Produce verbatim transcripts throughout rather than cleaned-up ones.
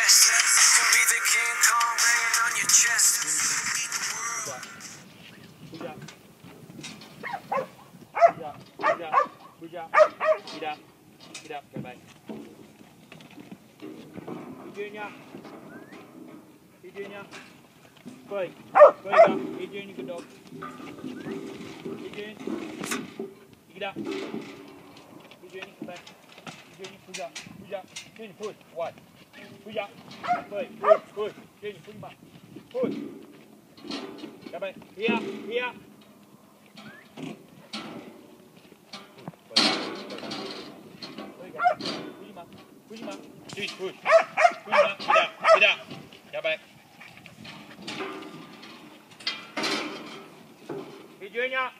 best. You can be the King Kong banging on your chest. Good job. Good job. Good job. Good job. Get up. Get up. Go back. Junior. Hey, Junior. Bơi. Bơi ra. Hey, Junior, good dog. Hey, Junior. Get up. Hey, Junior, come back. Hey, Junior, push up. Push up. Junior, push. What? Push up. Bơi. Push. Push. Junior, push him up. Push. Come back. Here. Here. Push him up. Push, push. Push him up. Get up. Get up. Come back. Hey, Junior.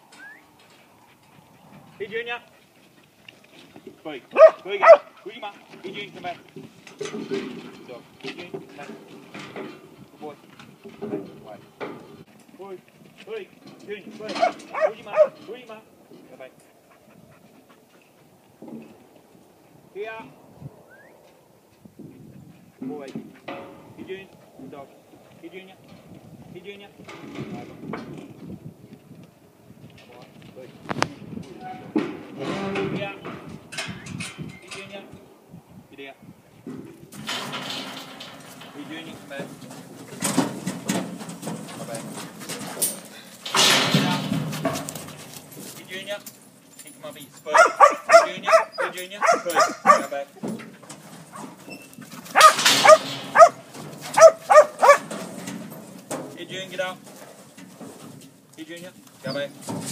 Hey, Junior. Bơi. Bơi kìa. Push him up. Hey, Junior, come back. Rồi. Hey, Junior, come back. Good boy. Right. Push. Push. Junior, bơi. Push him up. Push him up. Come back. Here. Boy. Hey, Junior. Good dog. Hey, Junior. Hey, Junior. Right. Boy. Here. Hey, Junior. Get here. Hey, Junior. Come back. Come back. Get up. Hey, Junior. Hey, come on, be spurt. Hey, Junior. Hey, Junior. Spurt. Come back. Hey, Junior, get out. Hey, Junior, go back.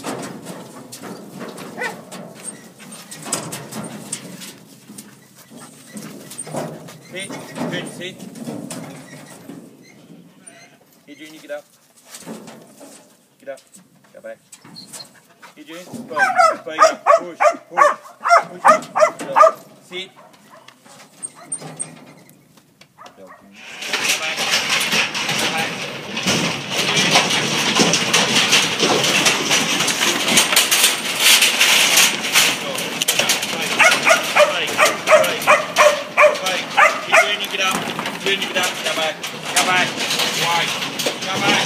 Sit, Junior, sit. Hey, Junior, get up. Get up, go back. Hey, Junior, push, push up, push, push, push up, push up. Sit. Go back, go back. Get up, Junior, get up, come back, come back, wide, come back,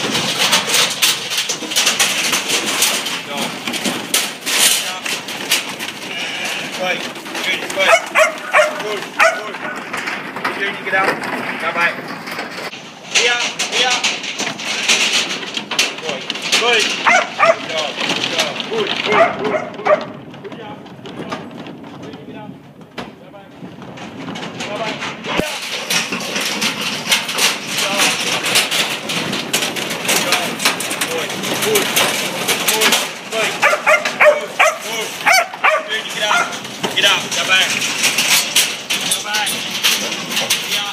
go, up, wait, Junior, wait, push, push, Junior, get up, come back, here, here, wait, wait, go, go, push, push, push, push, push up, push up, Junior, get up, come back, come back, get up. Push, push, wait, push, push, Junior, get out, get out, come back, come back, yeah,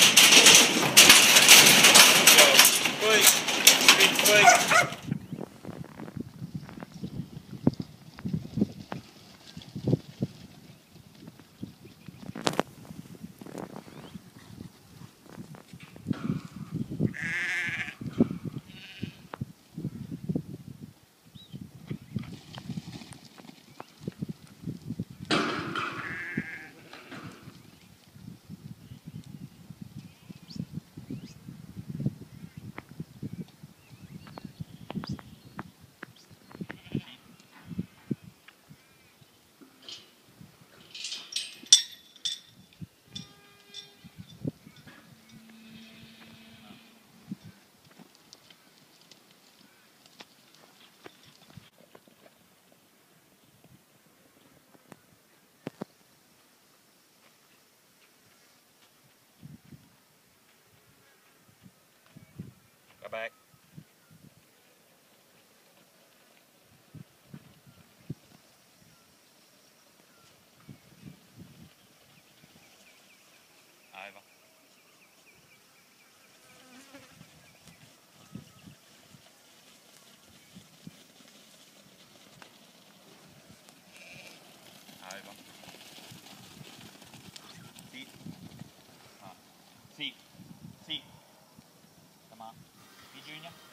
go, push, push, push. Back. Over. Over. Sit. Uh, sit. Sit. Come on. Hey, Junior.